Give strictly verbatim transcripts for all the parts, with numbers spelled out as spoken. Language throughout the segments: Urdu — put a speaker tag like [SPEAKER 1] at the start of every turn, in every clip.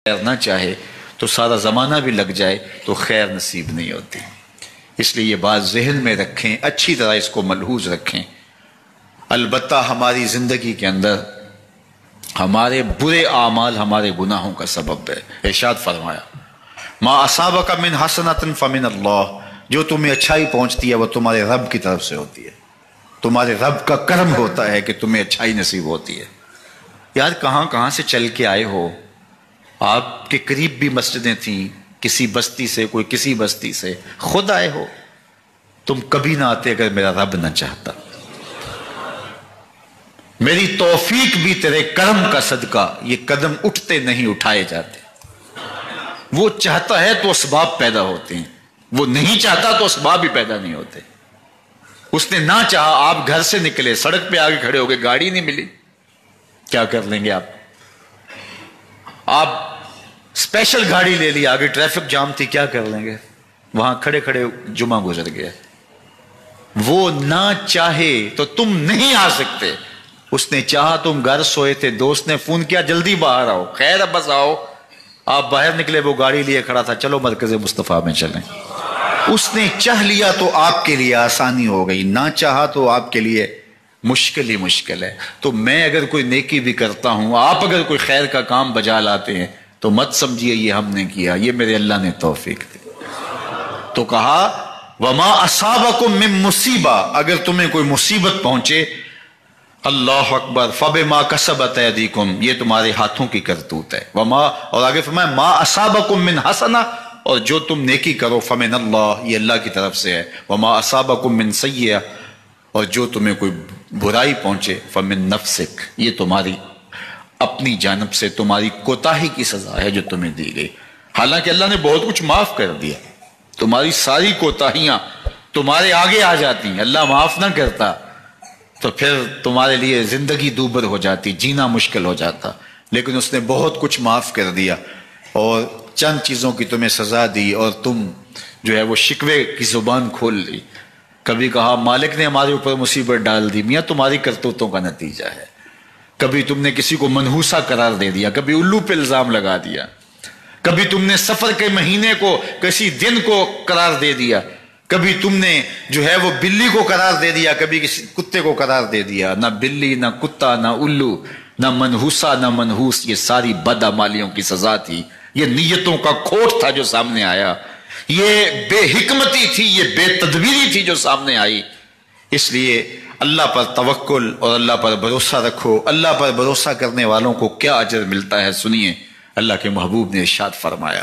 [SPEAKER 1] خیر نہ چاہے تو سارا زمانہ بھی لگ جائے تو خیر نصیب نہیں ہوتی. اس لیے یہ بات ذہن میں رکھیں، اچھی طرح اس کو ملحوظ رکھیں. البتہ ہماری زندگی کے اندر ہمارے برے اعمال ہمارے گناہوں کا سبب ہے. ارشاد فرمایا ما اصابک من حسنۃ فمن اللہ، جو تمہیں اچھائی پہنچتی ہے وہ تمہارے رب کی طرف سے ہوتی ہے. تمہارے رب کا کرم ہوتا ہے کہ تمہیں اچھائی نصیب ہوتی ہے. یار کہاں کہاں سے چل کے آئے ہو، آپ کے قریب بھی مسجدیں تھیں، کسی بستی سے کوئی کسی بستی سے، خود آئے ہو. تم کبھی نہ آتے اگر میرا رب نہ چاہتا. میری توفیق بھی تیرے کرم کا صدقہ یہ قدم اٹھتے نہیں اٹھائے جاتے. وہ چاہتا ہے تو اسباب پیدا ہوتے ہیں، وہ نہیں چاہتا تو اسباب بھی پیدا نہیں ہوتے. اس نے نہ چاہا، آپ گھر سے نکلے، سڑک پہ آگے کھڑے ہو گئے، گاڑی نہیں ملی، کیا کر لیں گے آپ؟ آپ اسپیشل گاڑی لے لی، آگے ٹریفک جام تھی، کیا کر لیں گے؟ وہاں کھڑے کھڑے جمعہ گزر گیا. وہ نہ چاہے تو تم نہیں آ سکتے. اس نے چاہا، تم گھر سوئے تھے، دوست نے فون کیا جلدی باہر آؤ، خیر اب بس آؤ. آپ باہر نکلے، وہ گاڑی لیے کھڑا تھا، چلو مرکز مصطفیٰ میں چلیں. اس نے چاہ لیا تو آپ کے لیے آسانی ہو گئی، نہ چاہا تو آپ کے لیے مشکل ہی مشکل ہے. تو میں اگر کوئی نیکی بھی کرتا ہوں، آپ اگر کوئی خیر کا کام بجا لاتے ہیں تو مت سمجھیے یہ ہم نے کیا، یہ میرے اللہ نے توفیق دی. تو کہا وما اصابکم من مصیبہ، اگر تمہیں کوئی مصیبت پہنچے، اللہ اکبر، فبما کسبت ایدیکم، یہ تمہارے ہاتھوں کی کرتوت ہے. وما، اور آگے فرمایا ما اصابکم من حسنہ، اور جو تم نیکی کرو فمن اللہ، یہ اللہ کی طرف سے ہے. وما اصابکم من سیئہ، اور جو تمہیں کوئی برائی پہنچے فمن نفسک، یہ تمہاری اپنی جانب سے تمہاری کوتاہی کی سزا ہے جو تمہیں دی گئی. حالانکہ اللہ نے بہت کچھ معاف کر دیا، تمہاری ساری کوتاہیاں تمہارے آگے آ جاتی ہیں. اللہ معاف نہ کرتا تو پھر تمہارے لیے زندگی دوبر ہو جاتی، جینا مشکل ہو جاتا. لیکن اس نے بہت کچھ معاف کر دیا اور چند چیزوں کی تمہیں سزا دی، اور تم جو ہے وہ شکوے کی زبان کھول لی. کبھی کہا مالک نے ہمارے اوپر مصیبت ڈال دی، میاں تمہاری کرتوتوں کا نتیجہ ہے. کبھی تم نے کسی کو منحوسہ قرار دے دیا، کبھی الو پہ الزام لگا دیا، کبھی تم نے سفر کے مہینے کو کسی دن کو قرار دے دیا، کبھی تم نے جو ہے وہ بلی کو قرار دے دیا، کبھی کسی کتے کو قرار دے دیا. نہ بلی، نہ کتا، نہ الو، نہ منحوسہ، نہ منحوس، یہ ساری بدعمالیوں کی سزا تھی. یہ نیتوں کا کھوٹ تھا جو سامنے آیا، یہ بے حکمتی تھی، یہ بے تدبیری تھی جو سامنے آئی. اس لیے اللہ پر توکل اور اللہ پر بھروسہ رکھو. اللہ پر بھروسہ کرنے والوں کو کیا اجر ملتا ہے سنیے. اللہ کے محبوب نے ارشاد فرمایا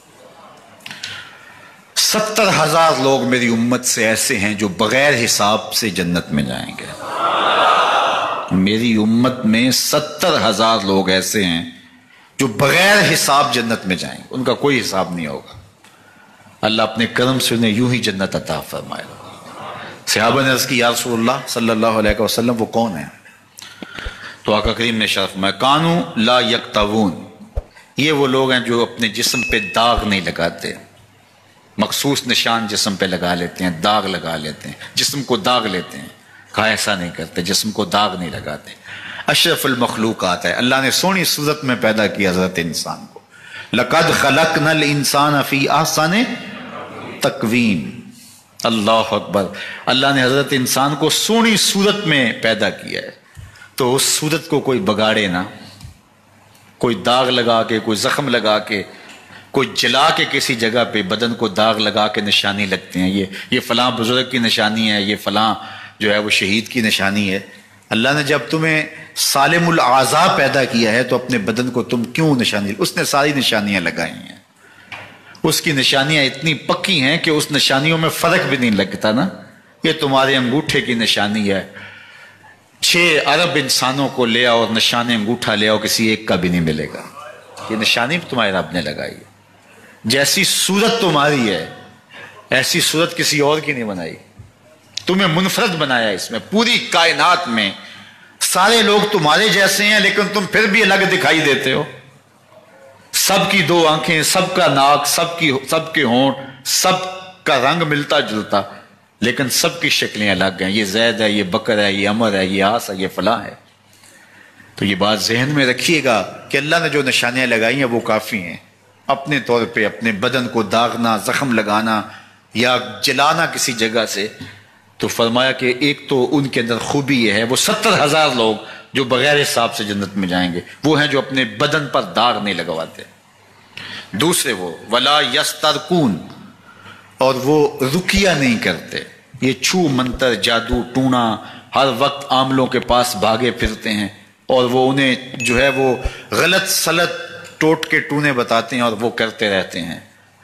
[SPEAKER 1] ستر ہزار لوگ میری امت سے ایسے ہیں جو بغیر حساب سے جنت میں جائیں گے. میری امت میں ستر ہزار لوگ ایسے ہیں جو بغیر حساب جنت میں جائیں گے، ان کا کوئی حساب نہیں ہوگا. اللہ اپنے کرم سے انہیں یوں ہی جنت عطا فرمائے. صحابہ نے عرض کی یا رسول اللہ صلی اللہ علیہ وسلم وہ کون ہیں؟ تو آقا کریم نے ارشاد فرمایا کانوا لا یکتوون، یہ وہ لوگ ہیں جو اپنے جسم پہ داغ نہیں لگاتے. مخصوص نشان جسم پہ لگا لیتے ہیں، داغ لگا لیتے ہیں، جسم کو داغ لیتے ہیں. کہا ایسا نہیں کرتے، جسم کو داغ نہیں لگاتے. اشرف المخلوقات ہے، اللہ نے سونی صورت میں پیدا کیا حضرت انسان کو. لقد خلقنا الانسان فی احسن تقویم. اللہ اکبر، اللہ نے حضرت انسان کو سونی صورت میں پیدا کیا ہے تو اس صورت کو کوئی بگاڑے نہ. کوئی داغ لگا کے، کوئی زخم لگا کے، کوئی جلا کے کسی جگہ پہ بدن کو داغ لگا کے نشانی لگتے ہیں، یہ یہ فلاں بزرگ کی نشانی ہے، یہ فلاں جو ہے وہ شہید کی نشانی ہے. اللہ نے جب تمہیں سالم الاعضاء پیدا کیا ہے تو اپنے بدن کو تم کیوں نشانی، اس نے ساری نشانیاں لگائی ہیں. اس کی نشانیاں اتنی پکی ہیں کہ اس نشانیوں میں فرق بھی نہیں لگتا نا. یہ تمہارے انگوٹھے کی نشانی ہے، چھ ارب انسانوں کو لے آؤ اور نشان انگوٹھا لے آؤ، کسی ایک کا بھی نہیں ملے گا. یہ نشانی بھی تمہارے رب نے لگائی ہے. جیسی صورت تمہاری ہے ایسی صورت کسی اور کی نہیں بنائی. تمہیں منفرد بنایا. اس میں پوری کائنات میں سارے لوگ تمہارے جیسے ہیں لیکن تم پھر بھی الگ دکھائی دیتے ہو. سب کی دو آنکھیں، سب کا ناک، سب کی سب کے ہونٹ، سب کا رنگ ملتا جلتا، لیکن سب کی شکلیں الگ ہیں. یہ زید ہے، یہ بکر ہے، یہ عمر ہے، یہ آس ہے، یہ فلاں ہے. تو یہ بات ذہن میں رکھیے گا کہ اللہ نے جو نشانیاں لگائی ہیں وہ کافی ہیں. اپنے طور پہ اپنے بدن کو داغنا، زخم لگانا یا جلانا کسی جگہ سے، تو فرمایا کہ ایک تو ان کے اندر خوبی یہ ہے، وہ ستر ہزار لوگ جو بغیر حساب سے جنت میں جائیں گے وہ ہیں جو اپنے بدن پر داغ نہیں لگواتے. دوسرے وہ ولا یسترقون، اور وہ رکیہ نہیں کرتے. یہ چھو منتر، جادو ٹونا، ہر وقت عاملوں کے پاس بھاگے پھرتے ہیں اور وہ انہیں جو ہے وہ غلط سلط ٹوٹ کے ٹونے بتاتے ہیں اور وہ کرتے رہتے ہیں.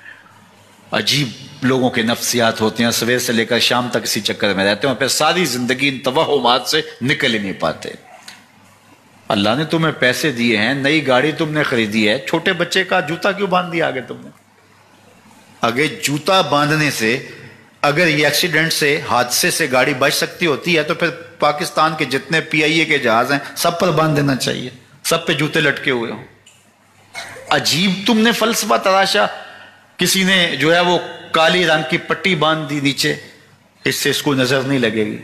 [SPEAKER 1] عجیب لوگوں کے نفسیات ہوتے ہیں، صبح سے لے کر شام تک اسی چکر میں رہتے ہیں اور پھر ساری زندگی ان توہمات سے نکل ہی نہیں پاتے. اللہ نے تمہیں پیسے دیے ہیں، نئی گاڑی تم نے خریدی ہے، چھوٹے بچے کا جوتا کیوں باندھ دیا آگے تم نے؟ آگے جوتا باندھنے سے اگر یہ ایکسیڈنٹ سے، حادثے سے گاڑی بچ سکتی ہوتی ہے تو پھر پاکستان کے جتنے پی آئی اے کے جہاز ہیں سب پر باندھ دینا چاہیے، سب پہ جوتے لٹکے ہوئے ہوں. عجیب تم نے فلسفہ تراشا. کسی نے جو ہے وہ کالی رنگ کی پٹی باندھ دی نیچے، اس سے اس کو نظر نہیں لگے گی.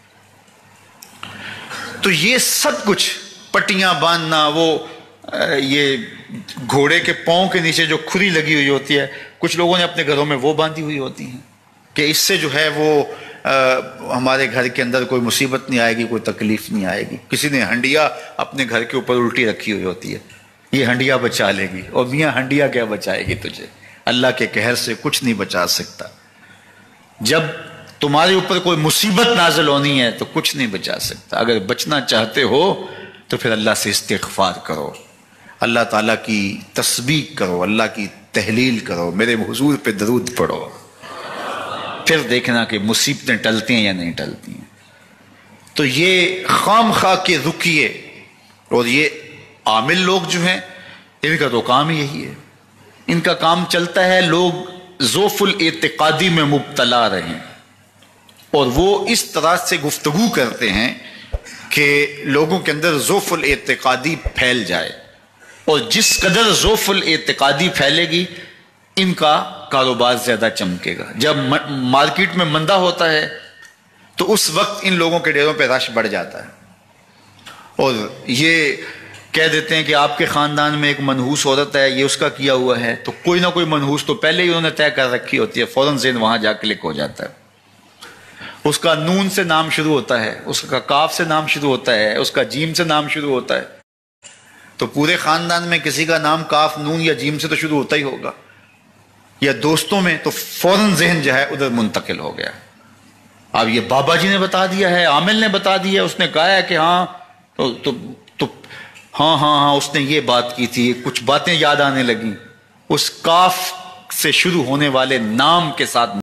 [SPEAKER 1] تو یہ سب کچھ پٹیاں باندھنا، وہ یہ گھوڑے کے پاؤں کے نیچے جو کھری لگی ہوئی ہوتی ہے، کچھ لوگوں نے اپنے گھروں میں وہ باندھی ہوئی ہوتی ہیں کہ اس سے جو ہے وہ ہمارے گھر کے اندر کوئی مصیبت نہیں آئے گی، کوئی تکلیف نہیں آئے گی. کسی نے ہنڈیا اپنے گھر کے اوپر الٹی رکھی ہوئی ہوتی ہے، یہ ہنڈیا بچا لے گی. اور میاں ہنڈیا کیا بچائے گی تجھے؟ اللہ کے قہر سے کچھ نہیں بچا سکتا. جب تمہارے اوپر کوئی مصیبت نازل ہونی ہے تو کچھ نہیں بچا سکتا. اگر بچنا چاہتے ہو تو پھر اللہ سے استغفار کرو، اللہ تعالیٰ کی تسبیح کرو، اللہ کی تحلیل کرو، میرے حضور پہ درود پڑھو، پھر دیکھنا کہ مصیبتیں ٹلتی ہیں یا نہیں ٹلتی ہیں. تو یہ خام خواہ کے رکیے اور یہ عامل لوگ جو ہیں ان کا تو کام یہی ہے. ان کا کام چلتا ہے لوگ ضعف الاعتقادی میں مبتلا رہیں اور وہ اس طرح سے گفتگو کرتے ہیں کہ لوگوں کے اندر ضعف الاعتقادی پھیل جائے، اور جس قدر ضعف الاعتقادی پھیلے گی ان کا کاروبار زیادہ چمکے گا. جب مارکیٹ میں مندہ ہوتا ہے تو اس وقت ان لوگوں کے ڈیروں پہ رش بڑھ جاتا ہے اور یہ کہہ دیتے ہیں کہ آپ کے خاندان میں ایک منحوس عورت ہے، یہ اس کا کیا ہوا ہے، تو کوئی نہ کوئی منحوس تو پہلے ہی انہوں نے طے کر رکھی ہوتی ہے، فوراً ذہن وہاں جا کلک ہو جاتا ہے. اس کا نون سے نام شروع ہوتا ہے، اس کا کاف سے نام شروع ہوتا ہے، اس کا جیم سے نام شروع ہوتا ہے، تو پورے خاندان میں کسی کا نام کاف، نون یا جیم سے تو شروع ہوتا ہی ہوگا، یا دوستوں میں، تو فوراً ذہن جو ہے ادھر منتقل ہو گیا. اب یہ بابا جی نے بتا دیا ہے، عامل نے بتا دیا، اس نے کہا ہے کہ ہاں تو, تو, تو ہاں ہاں ہاں اس نے یہ بات کی تھی، کچھ باتیں یاد آنے لگیں. اس کاف سے شروع ہونے والے نام کے ساتھ